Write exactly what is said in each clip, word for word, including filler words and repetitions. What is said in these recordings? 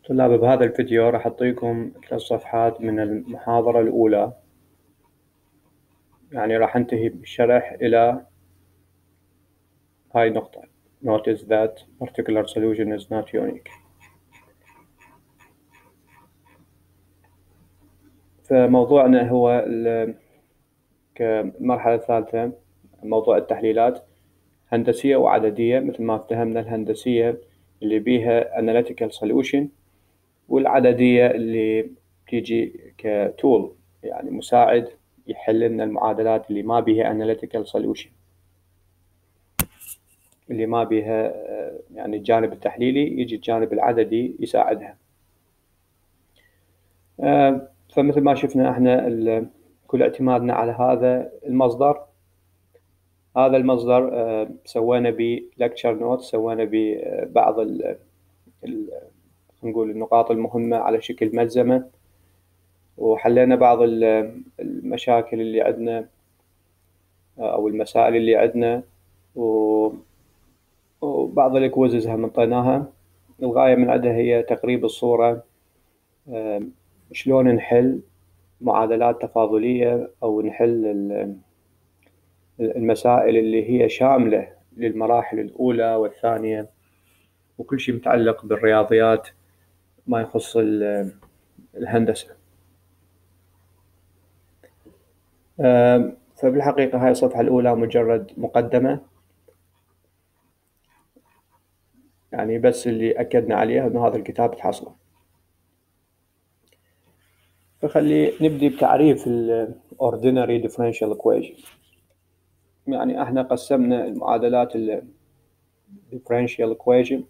طلاب، بهذا الفيديو راح أعطيكم ثلاث صفحات من المحاضرة الأولى. يعني راح أنتهي بالشرح إلى هاي النقطة. Notice that particular solution is not unique. فموضوعنا هو كمرحلة ثالثة موضوع التحليلات هندسية وعددية. مثل ما افتهمنا، الهندسية اللي بيها analytical solution، والعددية اللي تيجي كتول، يعني مساعد يحل لنا المعادلات اللي ما بيها analytical solution، اللي ما بيها يعني الجانب التحليلي، يجي الجانب العددي يساعدها. فمثل ما شفنا احنا كل اعتمادنا على هذا المصدر. هذا المصدر سوينا به lecture notes، سوينا به بعض ال نقول النقاط المهمة على شكل ملزمة، وحلينا بعض المشاكل اللي عندنا أو المسائل اللي عندنا، وبعض الكويزز هم انطيناها. الغاية من عندها هي تقريب الصورة، شلون نحل معادلات تفاضلية أو نحل المسائل اللي هي شاملة للمراحل الأولى والثانية، وكل شيء متعلق بالرياضيات ما يخص الهندسة. فبالحقيقة هاي الصفحة الأولى مجرد مقدمة، يعني بس اللي أكدنا عليها أنه هذا الكتاب تحصله. فخلي نبدي بتعريف ال Ordinary Differential Equation. يعني احنا قسمنا المعادلات ال Differential Equation،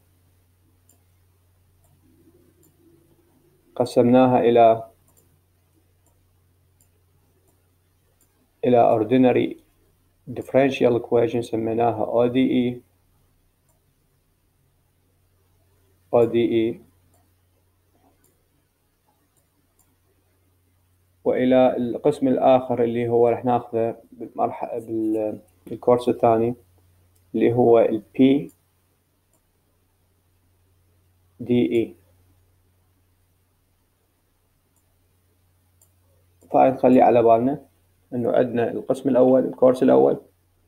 قسمناها إلى إلى Ordinary Differential Equation سميناها أو دي إي أو دي إي، وإلى القسم الآخر اللي هو راح ناخذه بالمرحلة بالكورس الثاني، اللي هو ال بي دي إي. فهاي نخلي على بالنا إنه عندنا القسم الأول، الكورس الأول،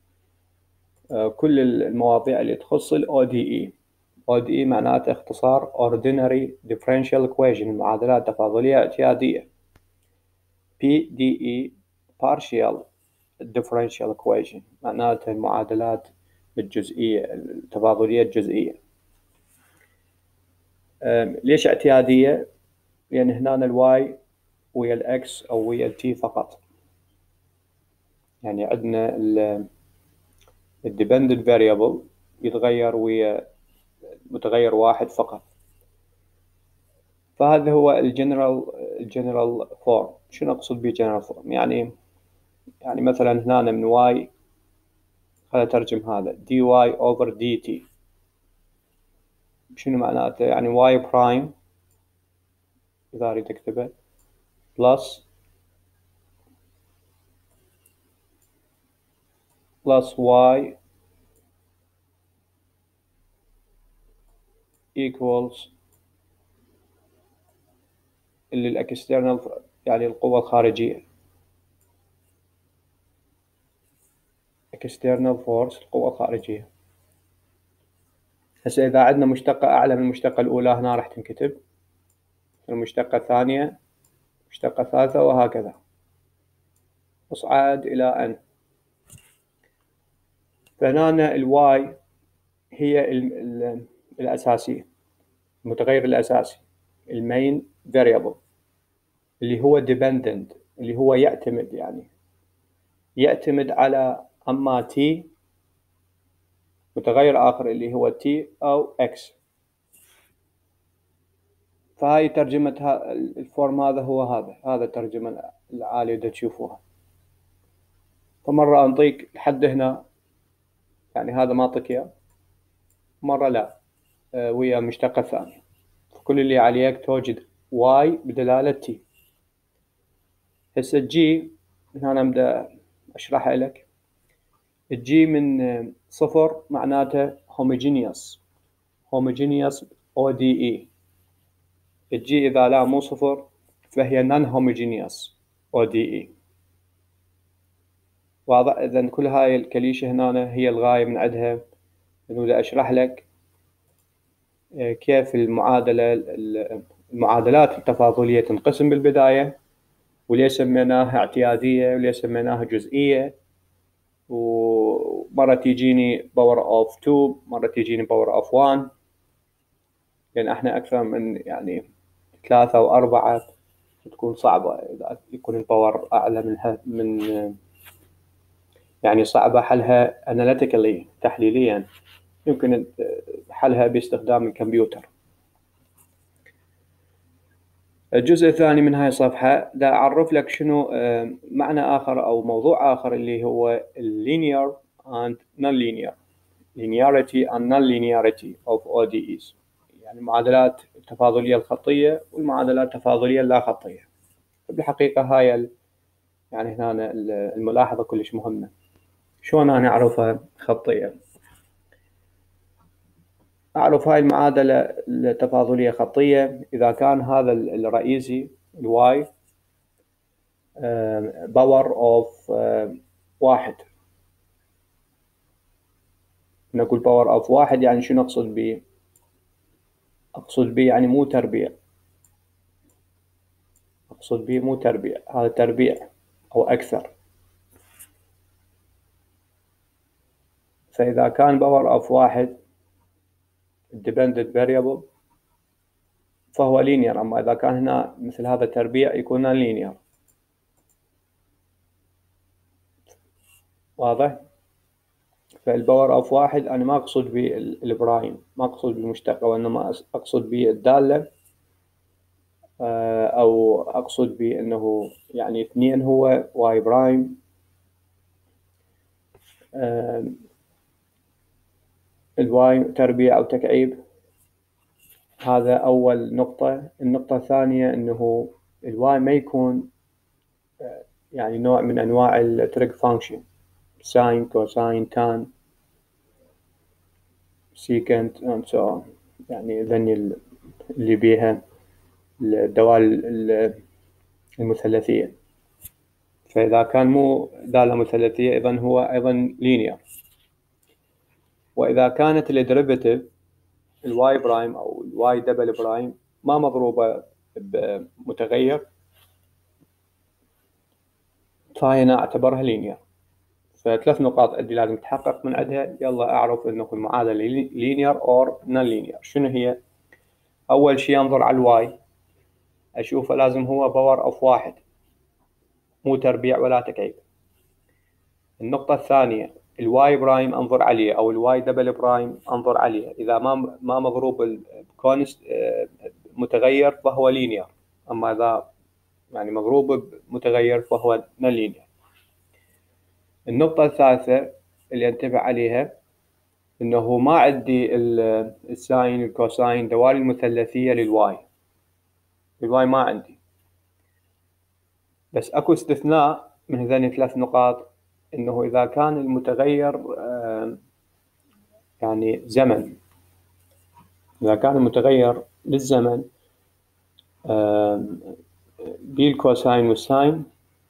كل المواضيع اللي تخص ال أو دي إي. أو دي إي معناته اختصار Ordinary Differential Equation، المعادلات التفاضلية اعتيادية. بي دي إي Partial Differential Equation، معناته المعادلات الجزئية، التفاضلية الجزئية. ليش اعتيادية؟ لأن هنا الواي ويا الإكس أو ويا التي فقط. يعني عندنا ال Dependent Variable يتغير ويا متغير واحد فقط. فهذا هو الجنرال الجنرال فورم. شنو أقصد بجنرال فورم؟ يعني يعني مثلا هنا من واي، خلينا نترجم هذا دي واي أوفر دي تي. شنو معناته؟ يعني واي برايم إذا أريد أكتبه بلس بلس واي equals اللي الإكسترنال، يعني القوة الخارجية، external force، القوة الخارجية. هسه إذا عندنا مشتقة أعلى من المشتقة الأولى هنا راح تنكتب، المشتقة الثانية، المشتقة الثالثة، وهكذا اصعد إلى n. فهنا الواي هي ال ال الأساسية، المتغير الأساسي، المين variable، اللي هو dependent، اللي هو يعتمد، يعني يعتمد على أما t، متغير آخر اللي هو t أو x. فهاي ترجمة الفورم، هذا هو هذا هذا الترجمة العالية اللي تشوفوها. فمرة أنطيك لحد هنا، يعني هذا ما أعطيك إياه، مرة لا آه ويا مشتقة ثانية. فكل اللي عليك توجد y بدلالة t. هسه الجي هنا أنا أبدأ أشرحها لك. الجي من صفر معناته homogeneous homogeneous أو دي إي. الجي إذا لا مو صفر فهي non homogeneous أو دي إي. واضح؟ إذن كل هاي الكليشة هنا هي الغاية من عندها إنه بدي أشرح لك كيف المعادلة المعادلات التفاضلية تنقسم بالبداية، وليش سميناها اعتيادية وليش سميناها جزئية، ومرة تيجيني باور اوف تو، مرة تيجيني باور اوف وان، لأن احنا أكثر من يعني ثلاثة أو أربعة تكون صعبة إذا يكون الباور أعلى من من يعني صعبة حلها analytically تحليليا، يمكن حلها باستخدام الكمبيوتر. الجزء الثاني من هاي الصفحة دا أعرف لك شنو معنى آخر أو موضوع آخر اللي هو linear and non-linear linearity and non-linearity of أو دي إيز، يعني المعادلات التفاضلية الخطية والمعادلات التفاضلية اللا خطية. بالحقيقة هاي يعني هنا الملاحظة كلش مهمة. شلون أنا أعرفها خطية؟ أعرف هاي المعادلة التفاضلية خطية إذا كان هذا الرئيسي الواي باور أوف واحد. نقول باور أوف واحد يعني شنو أقصد به؟ أقصد به يعني مو تربيع، أقصد به مو تربيع، هذا تربيع أو أكثر. فإذا كان باور أوف واحد dependent variable فهو linear، أما إذا كان هنا مثل هذا تربيع يكون non linear. واضح؟ فالباور أوف واحد أنا ما أقصد به البرايم، ما أقصد بالمشتقة، وإنما أقصد به الدالة، أو أقصد به أنه يعني اثنين هو واي برايم الواي تربيع أو تكعيب. هذا أول نقطة. النقطة الثانية أنه الواي ما يكون يعني نوع من أنواع التريك فانكشن، ساين كوساين تان سيكنت and so on، يعني ذني اللي بيها الدوال المثلثية. فإذا كان مو دالة مثلثية إذن هو أيضا linear. وإذا كانت الديريفيتيف الواي برايم أو الواي دبل برايم ما مضروبة بمتغير فهي أنا أعتبرها linear. فثلاث نقاط أدي لازم تحقق من عندها. يلا أعرف أنه المعادلة linear or non-linear. شنو هي؟ أول شيء أنظر على الواي، أشوفه لازم هو باور أوف واحد مو تربيع ولا تكعيب. النقطة الثانية الواي برايم أنظر عليه أو الواي دبل برايم أنظر عليه، إذا ما ما مضروب بكونست متغير فهو linear، أما إذا يعني مضروب بمتغير فهو non linear. النقطة الثالثة اللي انتبه عليها إنه ما عندي الساين الكوساين دوال المثلثية للواي، الواي ما عندي، بس أكو استثناء من هذين الثلاث نقاط، إنه إذا كان المتغير يعني زمن، إذا كان المتغير للزمن بالكوساين والساين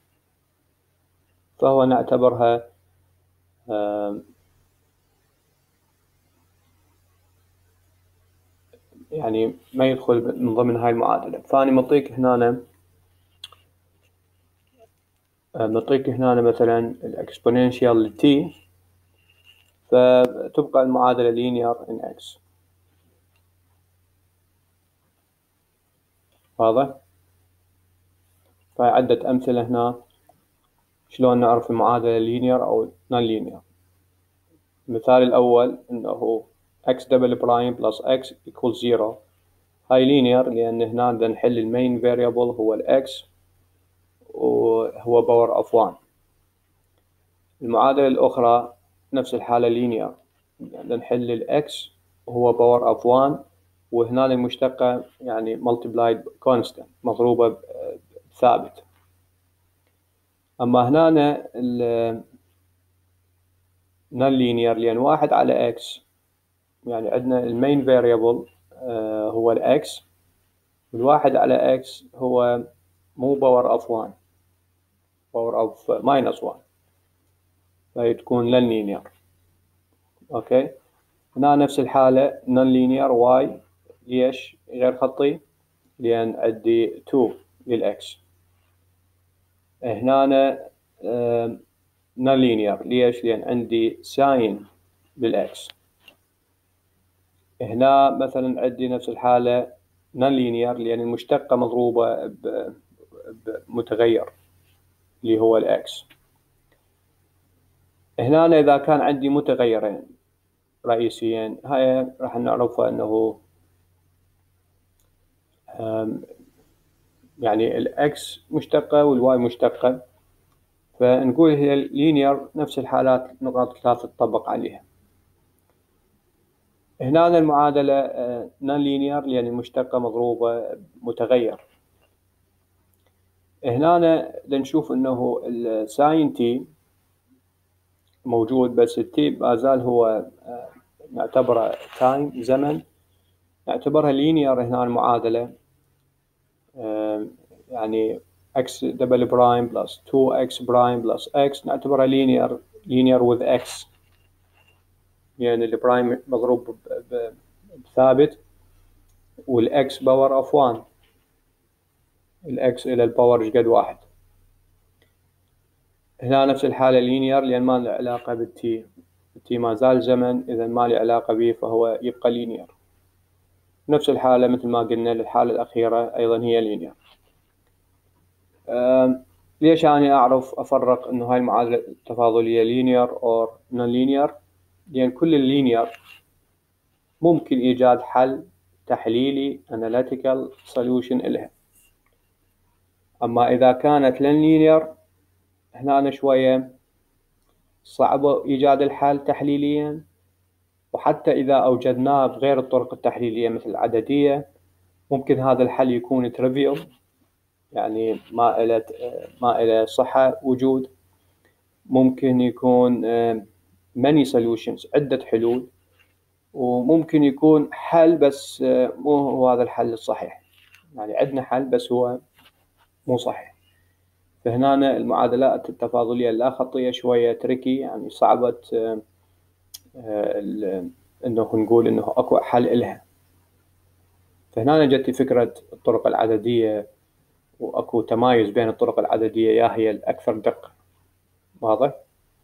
فهو نعتبرها يعني ما يدخل من ضمن هاي المعادلة. فأنا مطيك هنا نعطيك هنا مثلا الاكسبوننشال تي، فتبقى المعادلة linear in x. واضح؟ فعدة أمثلة هنا شلون نعرف المعادلة linear أو non linear. المثال الأول إنه x double prime plus x equals zero، هاي linear لأن هنا بدنا نحل المين variable هو ال x وهو power of one. المعادلة الأخرى نفس الحالة linear، بدنا نحل ال x وهو power of one، وهنا المشتقة يعني multiplied constant مضروبة بثابت. أما هنا ال non linear لأن واحد على x يعني عندنا المين variable هو ال x والواحد على إكس هو مو باور أوف وان، باور أوف ماينس وان، فهي تكون لن لينير. أوكي، هنا نفس الحالة نون لينير واي. ليش غير خطي؟ لأن عندي تو للإكس. هنا نون لينير. ليش؟ لأن عندي ساين للإكس. هنا مثلا عندي نفس الحالة نون لينير لأن المشتقة مضروبة بمتغير اللي هو الإكس. هنا إذا كان عندي متغيرين رئيسيين، هاي راح نعرفها أنه يعني الإكس مشتقة والواي مشتقة، فنقول هي لينير. نفس الحالات نقاط ثلاث تطبق عليها. هنا المعادلة نون لينير لأن المشتقة مضروبة متغير. هنا لنشوف أنه الساين تي موجود، بس التي ما زال هو نعتبره تايم زمن، نعتبرها لينير. هنا المعادلة يعني x دبل برايم بلس تو إكس برايم بلس x نعتبرها لينير لينير with x، يعني البرايم مضروب بثابت والإكس باور أوف وان، الإكس إلى الباور إيش قد واحد. هنا نفس الحالة لينير لأن ما له علاقة بالتي، التي ما زال زمن، إذا ما له علاقة به فهو يبقى لينير. نفس الحالة مثل ما قلنا للحالة الأخيرة أيضا هي لينير. ليش أنا أعرف أفرق إنه هاي المعادلة التفاضلية لينير أو نون لينير؟ لأن كل اللينير ممكن إيجاد حل تحليلي analytical solution إلها. أما إذا كانت لن لينير هنا شوية صعب إيجاد الحل تحليليا، وحتى إذا أوجدناه بغير الطرق التحليلية مثل العددية ممكن هذا الحل يكون trivial، يعني ما إله ما إله صحة وجود. ممكن يكون many solutions عدة حلول، وممكن يكون حل بس مو هو هذا الحل الصحيح، يعني عندنا حل بس هو مو صحيح. فهنا المعادلات التفاضلية اللا خطية شوية تركي، يعني صعبة انه نقول انه اكو حل إلها. فهنا جت فكرة الطرق العددية، واكو تمايز بين الطرق العددية يا هي الأكثر دقة. واضح؟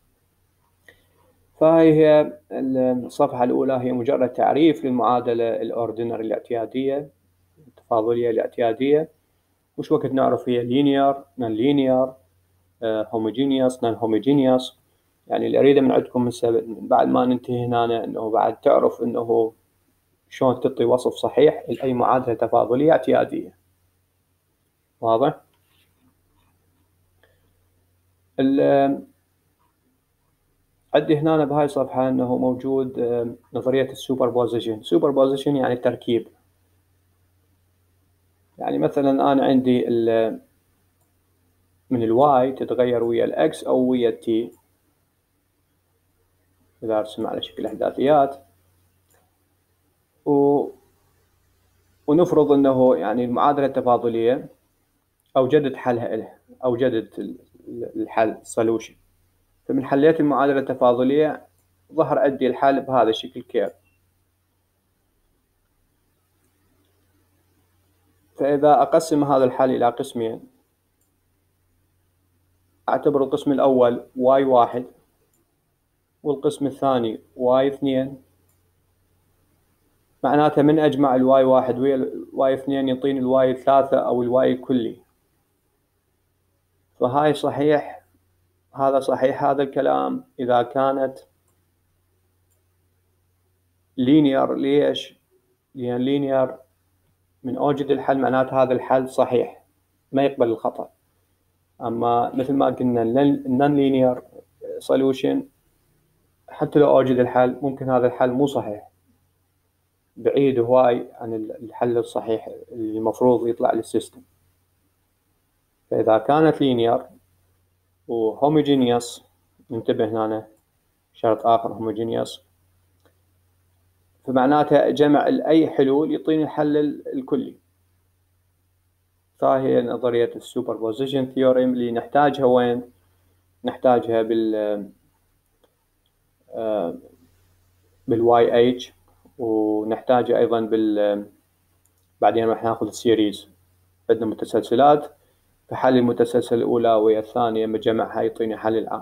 فهي هي الصفحة الأولى هي مجرد تعريف للمعادلة الأوردينري الاعتيادية التفاضلية الاعتيادية، وش وقت نعرف هي linear non linear homogeneous non homogeneous. يعني اللي أريده من عندكم من بعد ما ننتهي هنا أنه بعد تعرف أنه شلون تعطي وصف صحيح لأي معادلة تفاضلية اعتيادية. واضح؟ عندي هنا بهاي الصفحة أنه موجود نظرية السوبربوزيشن. سوبربوزيشن يعني التركيب. يعني مثلا أنا عندي من الواي تتغير ويا الإكس أو ويا التي، إذا أرسم على شكل إحداثيات، و... ونفرض أنه يعني المعادلة التفاضلية أوجدت حلها إلها، أوجدت الحل solution. فمن حليت المعادلة التفاضلية ظهر عندي الحل بهذا الشكل كيرف. فإذا أقسم هذا الحل إلى قسمين، أعتبر القسم الأول واي واحد والقسم الثاني واي اثنين، معناته من أجمع الواي واحد ويا الواي اثنين يعطيني الواي ثلاثة أو الواي الكلي. فهاي صحيح، هذا صحيح هذا الكلام إذا كانت لينير. ليش؟ لأن لينير من أوجد الحل معناته هذا الحل صحيح ما يقبل الخطأ. أما مثل ما قلنا النون لينير solution حتى لو أوجد الحل ممكن هذا الحل مو صحيح، بعيد هواي عن الحل الصحيح اللي المفروض يطلع للسيستم. فإذا كانت لينير وهوموجينيوس، ننتبه هنا شرط آخر هوموجينيوس، فمعناته جمع أي حلول يعطيني الحل الكلي. فهي نظرية السوبربوزيشن ثيوريم اللي نحتاجها وين؟ نحتاجها بال بالواي اتش، ونحتاجها أيضا بال بعدين راح ناخذ السيريز. عندنا متسلسلات، فحل المتسلسل الأولى ويا الثانية مجمعها يعطيني حل العام.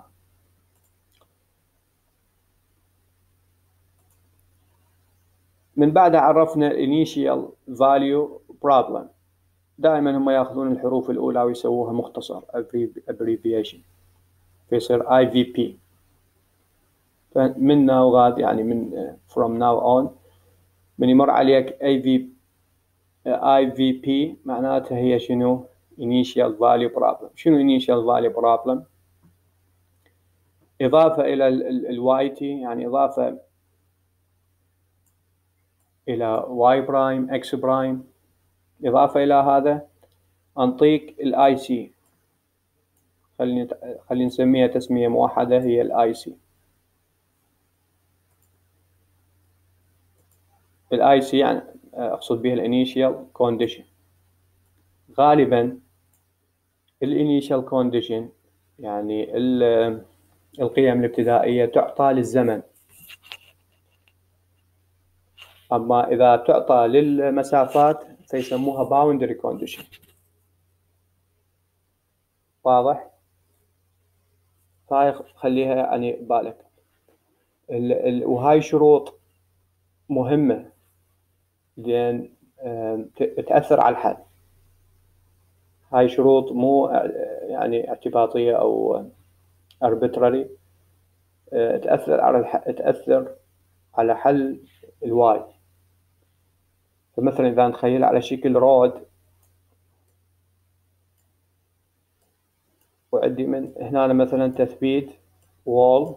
من بعدها عرفنا initial value problem. دائما هم ياخذون الحروف الأولى ويسووها مختصر abbreviation فيصير آي في بي. فمن now وغاد يعني من from now on من يمر عليك آي في آي في بي معناتها هي شنو؟ initial value problem. شنو initial value problem؟ إضافة إلى ال y t، يعني إضافة إلى y prime x prime، إضافة إلى هذا أنطيك ال I C. خلينا خلينا نسميها تسمية موحدة، هي ال I C. ال I C يعني أقصد بها ال initial condition. غالبا ال initial condition يعني القيم الابتدائية تعطى للزمن، أما إذا تعطى للمسافات فيسموها boundary condition. واضح؟ فهاي خليها يعني بالك. وهاي شروط مهمة لأن تأثر على الحل. هاي شروط مو يعني اعتباطية أو arbitrary، تأثر على الح... تأثر على حل الواي. فمثلا إذا نتخيل على شكل رود، وعندي من هنا مثلا تثبيت wall،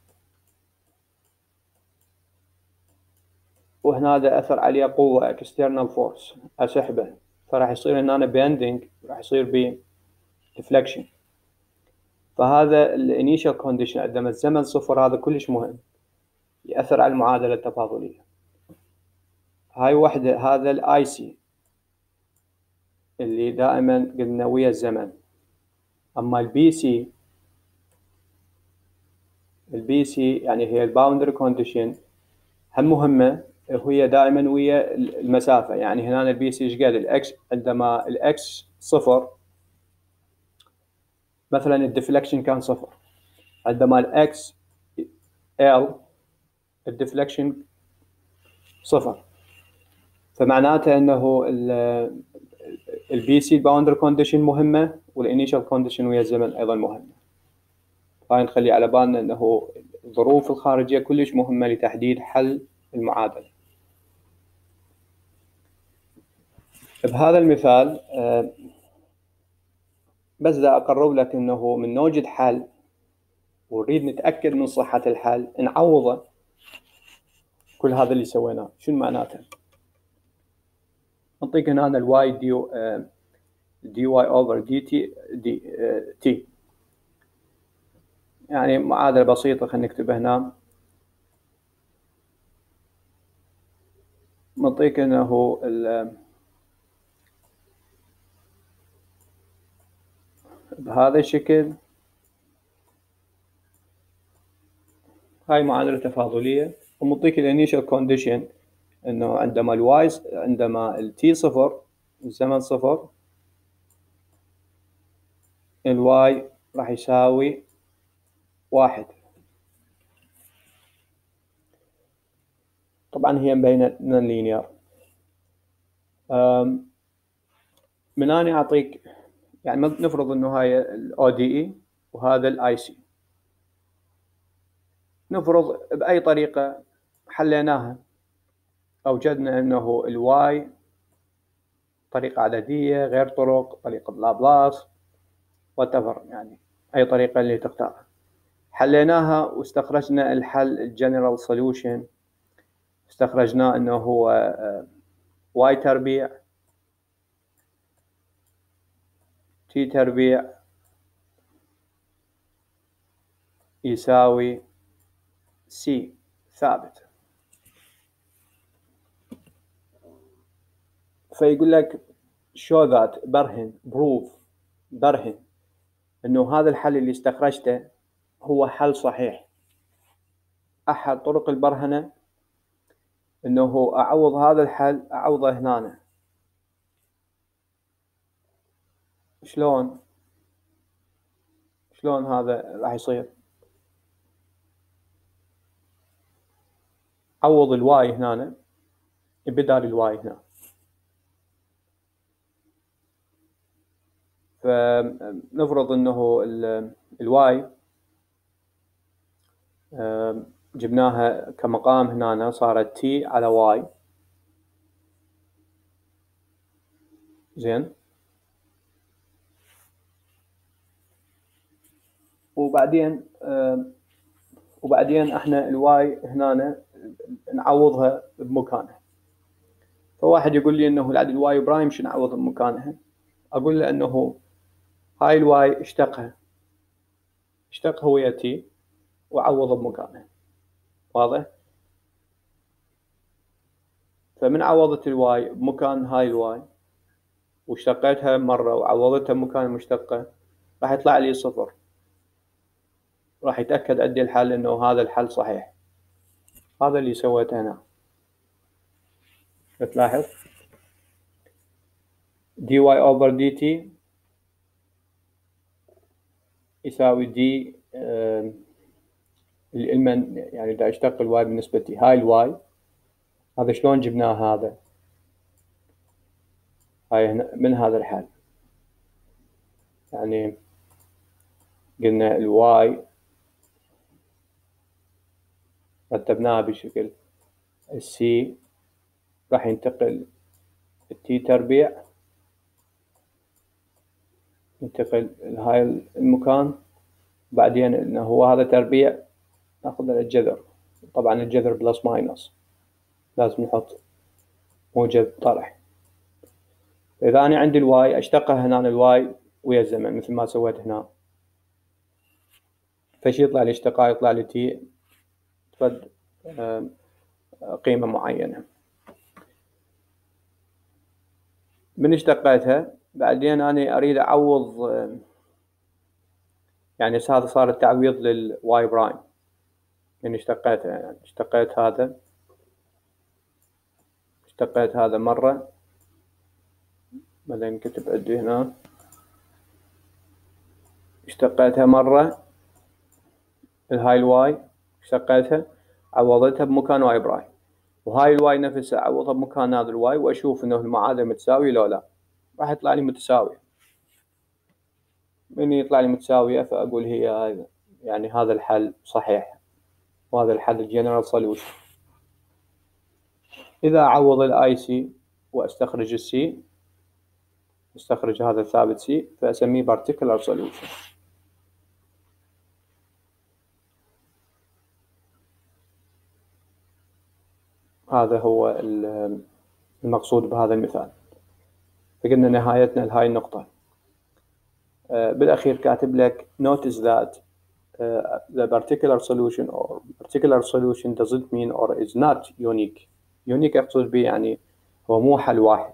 وهنا دا أثر عليه قوة external force أسحبه، فراح يصير هنا bending، راح يصير ب deflection. فهذا ال initial condition عندما الزمن صفر، هذا كلش مهم، يأثر على المعادلة التفاضلية. هاي وحدة، هذا ال I C اللي دائما قلنا ويا الزمن. أما ال B C، ال B C يعني هي ال boundary condition، هم مهمة، وهي دائما ويا المسافة. يعني هنا ال B C ايش قال؟ ال X عندما ال X صفر، مثلا الديفلكشن كان صفر، عندما ال X L الديفلكشن صفر، فمعناته أنه ال B C boundary condition مهمة، وال initial condition ويا الزمن أيضا مهمة. هاي نخلي على بالنا أنه الظروف الخارجية كلش مهمة لتحديد حل المعادلة. بهذا المثال بس دا أقرب لك أنه من نوجد حل ونريد نتأكد من صحة الحل نعوضه كل هذا اللي سويناه. شنو معناته؟ نعطيك هنا الواي دي دي واي اوفر دي تي دي تي، يعني معادلة بسيطة. خلينا نكتبها هنا. نعطيك انه بهذا الشكل. هاي معادلة تفاضلية، ومعطيك الانيشال كونديشن انه عندما الواي عندما التي صفر، الزمن صفر، الواي راح يساوي واحد. طبعا هي مبينة نون لينير. من أنا أعطيك يعني نفرض إنه هاي ال أو دي إي وهذا ال آي سي. نفرض بأي طريقة حليناها، أوجدنا إنه الواي طريقة عددية، غير طرق، طريقة لابلاس، whatever، يعني أي طريقة اللي تختارها. حليناها واستخرجنا الحل الجنرال سوليوشن، استخرجناه إنه هو واي تربيع تي تربيع يساوي سي ثابت. فيقول لك show that برهن prove برهن إنه هذا الحل اللي استخرجته هو حل صحيح. أحد طرق البرهنة إنه أعوض هذا الحل أعوضه هنا. شلون شلون هذا راح يصير؟ عوض الواي هنا بدال الواي هنا. فنفرض إنه الواي جبناها كمقام هنا، صارت تي على واي. زين، وبعدين وبعدين احنا الواي هنا نعوضها بمكانها. فواحد يقول لي انه العدد الواي برايم شو نعوض بمكانها؟ اقول له انه هاي الواي اشتقها اشتقها ويا تي وعوض بمكانها. واضح؟ فمن عوضت الواي بمكان هاي الواي واشتقيتها مرة وعوضتها بمكان المشتقة راح يطلع لي صفر. راح يتأكد عندي الحل انه هذا الحل صحيح. هذا اللي سويته هنا. تلاحظ dy over dt يساوي دي المن، يعني دا اشتق الواي بالنسبة لي هاي الواي. هذا شلون جبناه؟ هذا هاي هنا من هذا الحل، يعني قلنا الواي رتبناها بشكل السي راح ينتقل التي تربيع، ينتقل لهاي المكان. بعدين انه هو هذا تربيع ناخذ الجذر. طبعا الجذر بلس ماينس لازم نحط موجب طرح. إذا أنا عندي الواي أشتقها هنا الواي ويا الزمن مثل ما سويت هنا. فشي يطلع لي اشتقاء يطلع لي تي تفد قيمة معينة. من اشتقيتها بعدين أنا أريد أعوض، يعني هذا صار التعويض للواي برايم. من اشتقيتها يعني اشتقيت هذا اشتقيت هذا مرة، بعدين كتب عندي هنا اشتقيتها مرة الهاي الواي اشتقيتها عوضتها بمكان واي برايم، وهاي الواي نفسها عوضها بمكان هذا الواي واشوف انه المعادلة متساوية لو لا. راح يطلع لي متساوية. من يطلع لي متساوية فاقول هي هذا، يعني هذا الحل صحيح وهذا الحل الجنرال سوليوشن. اذا اعوض الاي سي واستخرج السي، استخرج هذا الثابت سي فاسميه particular solution. هذا هو المقصود بهذا المثال. فقلنا نهايتنا لهاي النقطة. بالأخير كاتب لك notice that uh, the particular solution or particular solution doesn't mean or is not unique. unique أقصد به يعني هو مو حل واحد.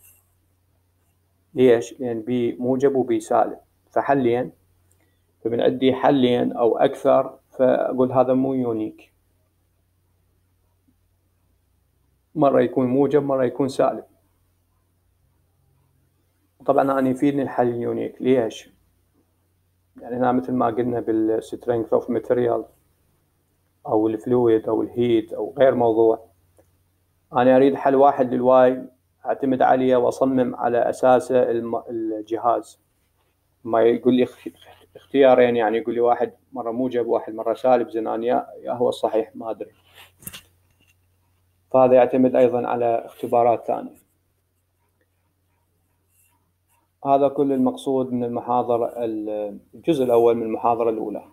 ليش؟ لأن بي موجب وبي سالب، فحلين فمن عندي حلين أو أكثر فأقول هذا مو يونيك. مرة يكون موجب مرة يكون سالب. طبعا أنا يفيدني الحل اليونيك. ليش؟ يعني هنا مثل ما قلنا بالسترينث اوف ماتيريال أو الفلويد أو الهيت أو غير موضوع، أنا أريد حل واحد للواي أعتمد عليه وأصمم على أساسه الجهاز. ما يقول لي اختيارين، يعني يقول لي واحد مرة موجب واحد مرة سالب، زين أنا يا هو الصحيح ما أدري. فهذا يعتمد أيضا على اختبارات ثانية. هذا كل المقصود من المحاضرة الجزء الأول من المحاضرة الأولى.